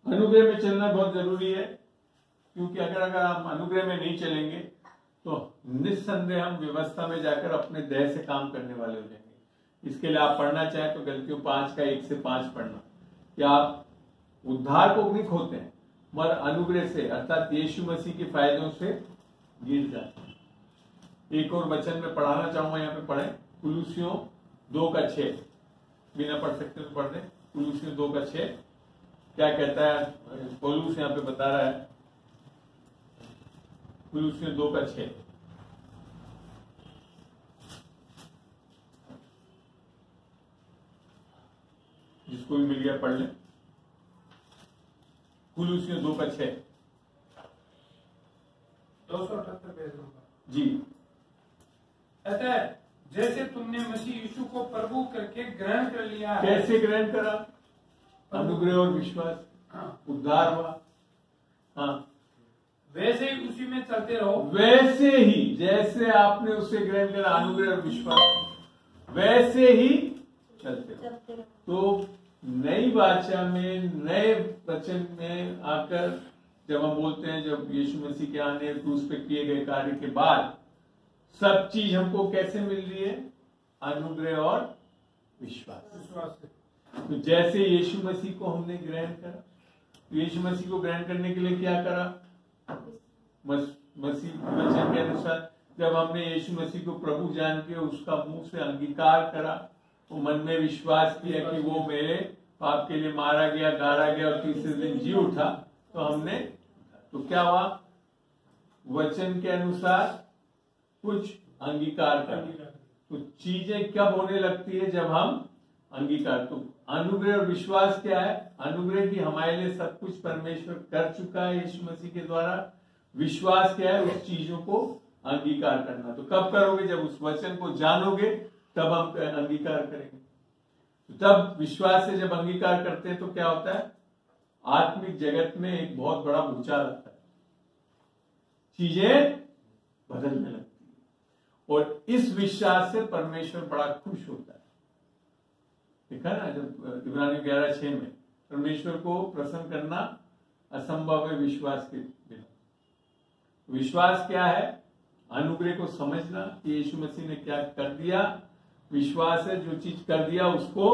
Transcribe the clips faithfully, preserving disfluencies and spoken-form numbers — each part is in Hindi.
अनुग्रह में चलना बहुत जरूरी है, क्योंकि अगर अगर हम अनुग्रह में नहीं चलेंगे तो निस्संदेह हम व्यवस्था में जाकर अपने देह से काम करने वाले हो जाएंगे। इसके लिए आप पढ़ना चाहें तो गलतियों पांच का एक से पांच पढ़ना कि आप उद्धार को नहीं खोते हैं मगर अनुग्रह से अर्थात यीशु मसीह के फायदों से गिर जाते हैं। एक और वचन में पढ़ाना चाहूंगा, यहाँ पे पढ़े कुलुसियों दो का छह, बिना पढ़ सकते तो पढ़ दें। कुलुसियों दो का छह क्या कहता है, पौलुस यहाँ पे बता रहा है, कुलुसियों दो का छह। जिसको भी मिल गया पढ़ ले, कुलुसियों दो का छह। दो सौ अठहत्तर पेज होगा जी। अतः जैसे तुमने मसीह यीशु को प्रभु करके ग्रहण कर लिया है। कैसे ग्रहण करा? अनुग्रह और विश्वास, हाँ। उद्धार हुआ, हाँ। वैसे ही उसी में चलते रहो। वैसे ही जैसे आपने उसे ग्रहण करा, अनुग्रह और विश्वास, वैसे ही चलते रहो। तो नई वाचा में, नए वचन में आकर जब हम बोलते हैं, जब यीशु मसीह के आने क्रूस पे किए गए कार्य के बाद सब चीज हमको कैसे मिल रही है? अनुग्रह और विश्वास। विश्वास से। तो जैसे यीशु मसीह को हमने ग्रहण करा, यीशु मसीह को ग्रहण करने के लिए क्या करा? मसीह वचन के अनुसार जब हमने यीशु मसीह को प्रभु जान के उसका मुंह से अंगीकार करा, वो मन में विश्वास किया कि वो मेरे पाप के लिए मारा गया, गाड़ा गया और तीसरे दिन जी उठा, तो हमने, तो क्या हुआ? वचन के अनुसार कुछ अंगीकार कर। तो चीजें कब होने लगती है? जब हम अंगीकार। तो अनुग्रह और विश्वास क्या है? अनुग्रह की हमारे लिए सब कुछ परमेश्वर कर चुका है यीशु मसीह के द्वारा। विश्वास क्या है? उस चीजों को अंगीकार करना। तो कब करोगे? जब उस वचन को जानोगे तब हम अंगीकार करेंगे। तो तब विश्वास से जब अंगीकार करते हैं तो क्या होता है? आत्मिक जगत में एक बहुत बड़ा भूचाल आता है, चीजें बदलने लगती है और इस विश्वास से परमेश्वर बड़ा खुश होता है। देखा ना, जब इब्रानी ग्यारह छह में परमेश्वर को प्रसन्न करना असंभव है विश्वास के बिना। विश्वास क्या है? अनुग्रह को समझना कि यीशु मसीह ने क्या कर दिया। विश्वास है जो चीज कर दिया उसको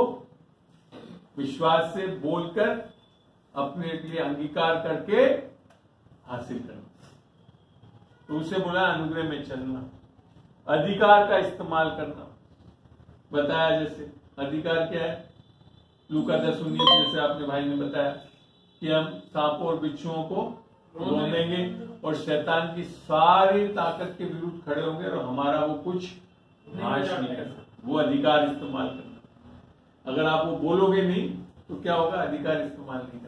विश्वास से बोलकर अपने लिए अंगीकार करके हासिल करना। तो उसे बोला अनुग्रह में चलना, अधिकार का इस्तेमाल करना। बताया जैसे अधिकार क्या है? लूका दस उन्नीस जैसे आपने भाई ने बताया कि हम सांपों और बिच्छुओं को रोन देंगे और शैतान की सारी ताकत के विरुद्ध खड़े होंगे और हमारा वो कुछ नाश नहीं कर सकता। वो अधिकार इस्तेमाल करना। अगर आप वो बोलोगे नहीं तो क्या होगा? अधिकार इस्तेमाल नहीं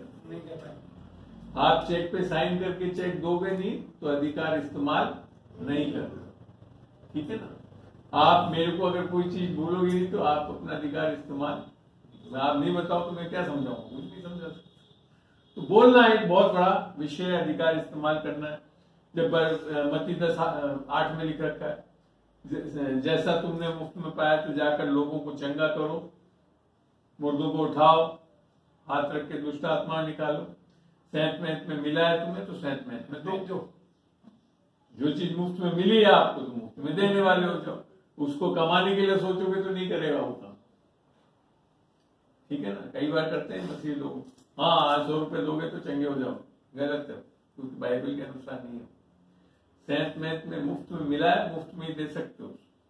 करना। आप चेक पे साइन करके चेक दोगे नहीं तो अधिकार इस्तेमाल नहीं करना। ठीक है ना? आप मेरे को अगर कोई चीज बोलोगे नहीं तो आप अपना अधिकार इस्तेमाल, मैं आप नहीं बताओ तो मैं क्या समझाऊंगा? कुछ नहीं समझा सकता। तो बोलना एक बहुत बड़ा विषय है, अधिकार इस्तेमाल करना है। जब मत्ती दस आठ में लिख रखा है, जैसा तुमने मुफ्त में पाया तो जाकर लोगों को चंगा करो, मुर्दों को उठाओ, हाथ रख के दुष्ट आत्मा निकालो, सैंत मेहत में मिला है तुम्हें तो सैंत मेहत में दो। जो जो चीज मुफ्त में मिली है आपको तो मुफ्त में देने वाले हो जाओ। उसको कमाने के लिए सोचोगे तो नहीं करेगा वो काम। ठीक है ना? कई बार करते हैं मसीह लोग, हाँ आज सौ रुपए दोगे तो चंगे हो जाओ। गलत है, क्योंकि बाइबल के अनुसार नहीं है। सैंत मेहत में मुफ्त में मिला है, मुफ्त में ही दे सकते हो।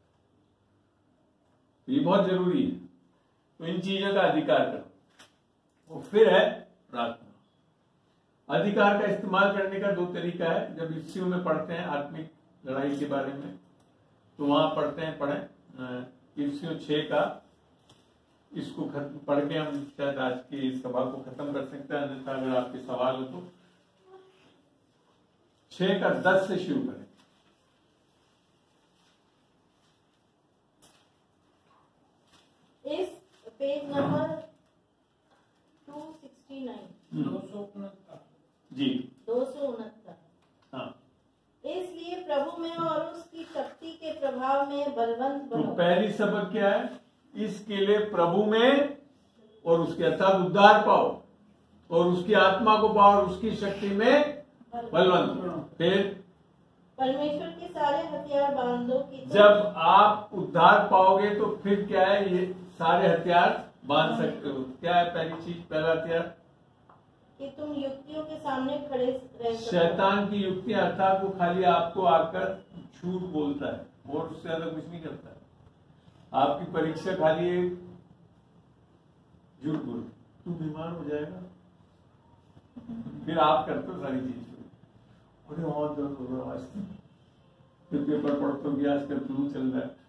तो ये बहुत जरूरी है। तो इन चीजों का अधिकार करो। और फिर है प्रार्थना। अधिकार का इस्तेमाल करने का दो तरीका है। जब इफ्सियों में पढ़ते हैं आत्मिक लड़ाई के बारे में तो वहां पढ़ते हैं, पढ़े इफ्सियों छह का। इसको पढ़ के हम शायद आज की इस सभा को खत्म कर सकते हैं, अन्यथा अगर आपके सवाल हो तो छह का दस से शुरू करें। इस पेज नंबर दो सौ उनहत्तर दो सौ उनहत्तर जी दो सौ उनहत्तर। हाँ, इसलिए प्रभु में और उसकी शक्ति के प्रभाव में बलवंत बनो। तो पहली सबक क्या है? इसके लिए प्रभु में और उसके अर्थात उद्धार पाओ और उसकी आत्मा को पाओ और उसकी शक्ति में बलवंत। फिर परमेश्वर के सारे हथियार बांध दो कि तुम- जब आप उद्धार पाओगे तो फिर क्या है, ये सारे हथियार बांध सकते हो। क्या है पहली चीज, पहला हथियार? कि तुम युक्तियों के सामने खड़े रह सको। शैतान की युक्ति अर्थात वो खाली आपको आकर झूठ बोलता है और उससे ज्यादा कुछ नहीं करता है। आपकी परीक्षा खाली एक झूठ बोल, तू बीमार हो जाएगा, फिर आप करते हो सारी चीज, अरे और दर्द हो रहा है आज, फिर पेपर पढ़ते हो कि आजकल फ्लू चल रहा है।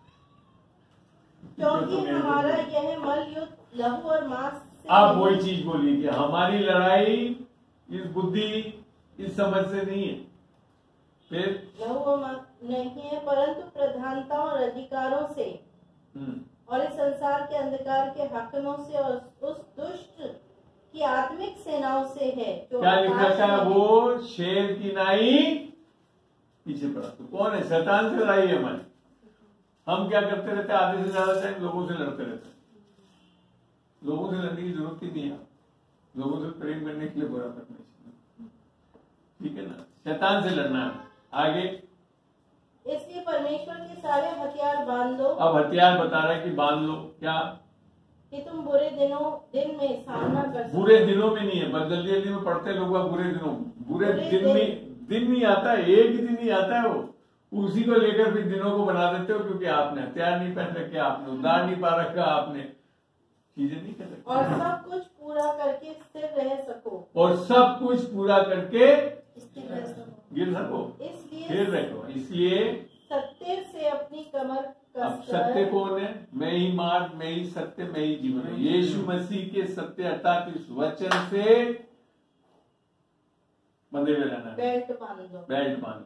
क्योंकि हमारा यह मल युद्ध लहू और मांस से आप वही चीज बोलिए कि हमारी लड़ाई इस बुद्धि इस समझ से नहीं है, फिर लहू और मांस नहीं है, परंतु प्रधानताओं और अधिकारों से और इस संसार के अंधकार के हाकिमों से और उस दुष्ट की आत्मिक सेनाओं से है जो क्या लिखा आकाश था? में- वो शेर की नाई पीछे पड़ा। तो कौन है? शैतान से लड़ाई है हमारी। हम क्या करते रहते हैं? आधे से ज्यादा टाइम लोगों से लड़ते रहते हैं। लोगों से लड़ने की जरूरत ही नहीं है, लोगों से प्रेम करने के लिए बुरा करना चाहिए, ठीक है ना? शैतान से लड़ना है। आगे इसलिए परमेश्वर के सारे हथियार बांध दो अब हथियार बता रहा है कि बांध लो। क्या? कि तुम बुरे दिनों दिन में सामना कर सको। बुरे दिनों में नहीं है, बस जल्दी जल्दी में पढ़ते लोग हैं बुरे दिनों। बुरे बुरे दिन दिन। में दिन नहीं आता है, एक ही दिन ही आता है, वो उसी को लेकर फिर दिनों को बना देते हो, क्योंकि आपने हथियार नहीं पहन रखे, आपने उद्धार नहीं पा रखा, आपने चीजें नहीं कर रखी, और सब कुछ पूरा करके स्थिर रह सको। और सब कुछ पूरा करके स्थिर रह सको। गिर सको, इसलिए फिर रखो। इसलिए सत्य से अपनी कमर अब कसकर सत्य कौन है? मैं ही मार्ग, मैं ही सत्य, मैं ही जीवन है। यीशु मसीह के सत्य अर्थात इस वचन से बंधे हुए रहना है। बेल्ट बांध दो। बेल्ट बांधो।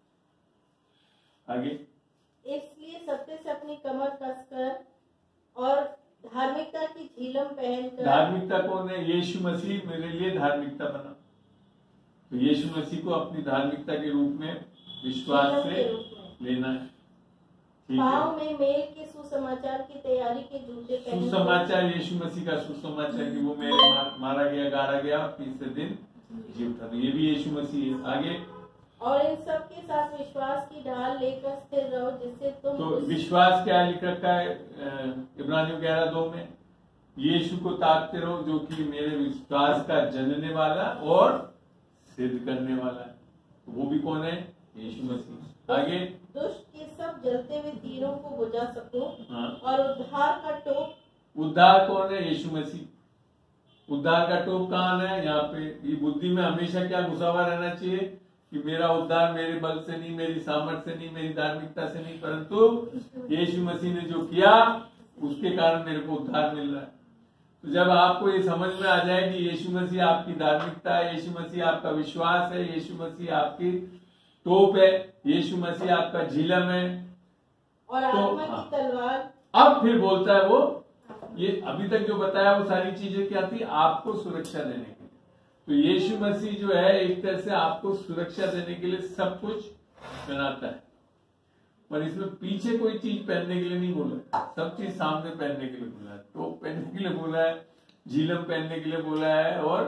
आगे इसलिए सत्य से अपनी कमर कसकर और धार्मिकता की झीलम पहनकर। धार्मिकता कौन है? यीशु मसीह मेरे लिए धार्मिकता बना। तो यीशु मसीह को अपनी धार्मिकता के रूप में विश्वास झीलम से के रूप में। लेना है, ठीक पाँव है? में मेल के सुसमाचार की तैयारी के जूते पहन। सुसमाचार यीशु मसीह का सुसमाचार कि वो मेरे मार, मारा गया, गाड़ा गया, तीसरे दिन जी उठा। तो ये भी यीशु मसीह है। आगे और इन सब के साथ विश्वास की ढाल लेकर स्थिर रहो जिससे तुम तो उस- विश्वास क्या लिख रखा है इब्रानियों ग्यारह दो में? यीशु को ताकते रहो जो कि मेरे विश्वास का जनने वाला और सिद्ध करने वाला है। तो वो भी कौन है? यीशु मसीह। आगे दुष्ट के सब जलते हुए तीरों को बुझा सको। हाँ, और उद्धार का टोप। उद्धार कौन है? यीशु मसीह। उद्धार का टोप कहाँ है? यहाँ पे। ये बुद्धि में हमेशा क्या घुसा हुआ रहना चाहिए कि मेरा उद्धार मेरे बल से नहीं, मेरी सामर्थ्य से नहीं, मेरी धार्मिकता से नहीं, परंतु यीशु मसीह ने जो किया उसके कारण मेरे को उद्धार मिल रहा है। तो जब आपको ये समझ में आ जाए कि यीशु मसीह आपकी धार्मिकता है, यीशु मसीह आपका विश्वास है, यीशु मसीह आपकी टोप है, यीशु मसीह आपका झिलम है, और तो आत्मा हाँ। की तलवार। अब फिर बोलता है वो, ये अभी तक जो बताया वो सारी चीजें क्या थी? आपको सुरक्षा देने के लिए। तो यीशु मसीह जो है एक तरह से आपको सुरक्षा देने के लिए सब कुछ बनाता है, पर इसमें पीछे कोई चीज पहनने के लिए नहीं बोला, सब चीज सामने पहनने के लिए बोला है। टोप पहनने के लिए बोला है, झीलम पहनने के लिए बोला है, और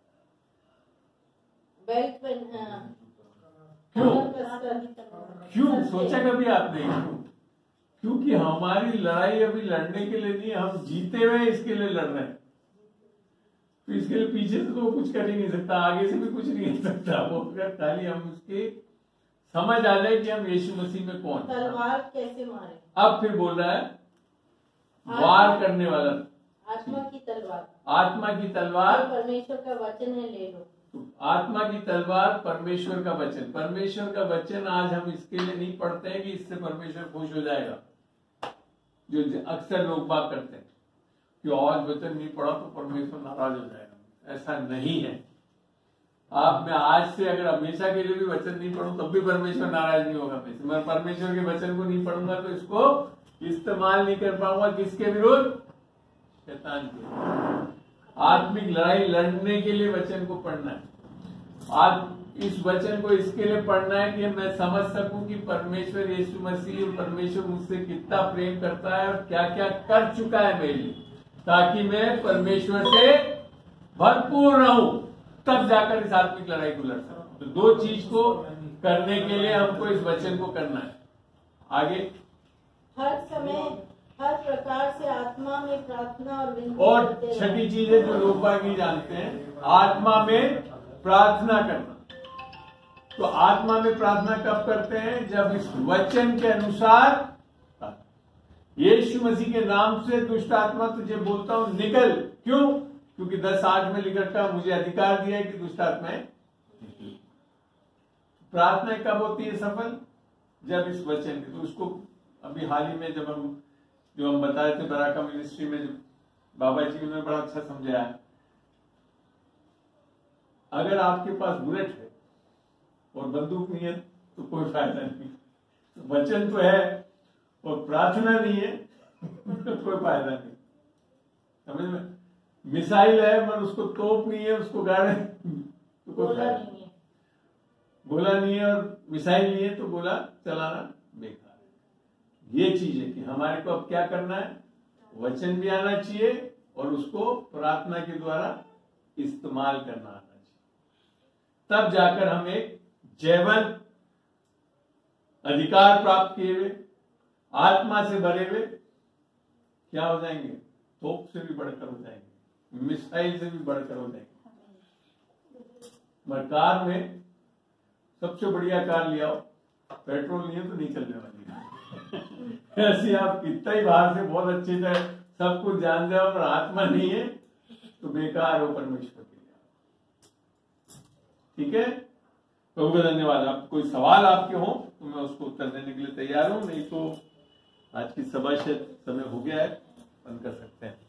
बेल्ट पहन। क्यों? कमर कसकर। क्यों सोचा कभी आपने? क्यों? क्योंकि हमारी लड़ाई अभी लड़ने के लिए नहीं, हम जीते हुए इसके लिए लड़ रहे हैं। तो इसके लिए पीछे से तो कुछ कर ही नहीं सकता, आगे से भी कुछ नहीं कर सकता। वो अगर खाली हम उसकी समझ आ जाए कि हम यीशु मसीह में कौन है। तलवार कैसे मारे? अब फिर बोल रहा है वार करने वाला, आत्मा की तलवार। आत्मा की तलवार। परमेश्वर का वचन है, ले लो। तो आत्मा की तलवार परमेश्वर का वचन। परमेश्वर का वचन आज हम इसके लिए नहीं पढ़ते हैं कि इससे परमेश्वर खुश हो जाएगा, जो अक्सर लोग बात करते हैं कि आज वचन नहीं पढ़ा तो परमेश्वर नाराज हो जाएगा। ऐसा नहीं है। आप मैं आज से अगर हमेशा के लिए भी वचन नहीं पढ़ूं तब भी परमेश्वर नाराज नहीं होगा। मैं परमेश्वर के वचन को नहीं पढ़ूंगा तो इसको इस्तेमाल नहीं कर पाऊंगा। किसके विरुद्ध? शैतान के। आत्मिक लड़ाई लड़ने के लिए वचन को पढ़ना है। आज इस वचन को इसके लिए पढ़ना है कि मैं समझ सकूं कि परमेश्वर यीशु मसीह और परमेश्वर मुझसे कितना प्रेम करता है और क्या क्या कर चुका है मेरे लिए, ताकि मैं परमेश्वर से भरपूर रहूं, तब जाकर इस आत्मिक लड़ाई को लड़ सकता हूं। तो दो चीज को करने के लिए हमको इस वचन को करना है। आगे, हर समय हर प्रकार से आत्मा में प्रार्थना और विनती और करते रहें। छठी चीज है जो लोग बागी जानते हैं, आत्मा में प्रार्थना करना। तो आत्मा में प्रार्थना कब करते हैं? जब इस वचन के अनुसार यीशु मसीह के नाम से दुष्ट आत्मा तुझे बोलता हूं निकल। क्यों? क्योंकि दस आठ में लिखा था मुझे अधिकार दिया है कि दुष्ट आत्माएं निकल। प्रार्थना कब होती है सफल? जब इस वचन के, तो उसको अभी हाल ही में जब हम जो हम बताए थे बराका मिनिस्ट्री में, जब बाबा जी ने बड़ा अच्छा समझाया, अगर आपके पास बुलेट है और बंदूक नहीं है तो कोई फायदा नहीं। तो वचन तो है और प्रार्थना नहीं है तो कोई फायदा नहीं। समझ में? मिसाइल है पर उसको तोप नहीं है, उसको गाड़े तो कोई गोला फायदा नहीं है। गोला नहीं है और मिसाइल नहीं है तो गोला चलाना बेकार है। ये चीज है कि हमारे को अब क्या करना है, वचन भी आना चाहिए और उसको प्रार्थना के द्वारा इस्तेमाल करना आना चाहिए। तब जाकर हम एक जयवंत अधिकार प्राप्त किए हुए, आत्मा से भरे हुए क्या हो जाएंगे? तोप से भी बढ़कर हो जाएंगे, मिसाइल से भी बढ़कर हो जाएंगे। मगर कार में सबसे बढ़िया कार ले आओ, पेट्रोल नहीं है तो नहीं चलने वाली। ऐसे आप कितना ही बाहर से बहुत अच्छी तरह सब कुछ जान जाओ पर आत्मा नहीं है तो बेकार हो परमेश्वर के लिए। ठीक है, प्रभु का धन्यवाद। आप कोई सवाल आपके हो तो मैं उसको उत्तर देने के लिए तैयार हूं, नहीं तो आज की सभा से समय हो गया है, बंद कर सकते हैं।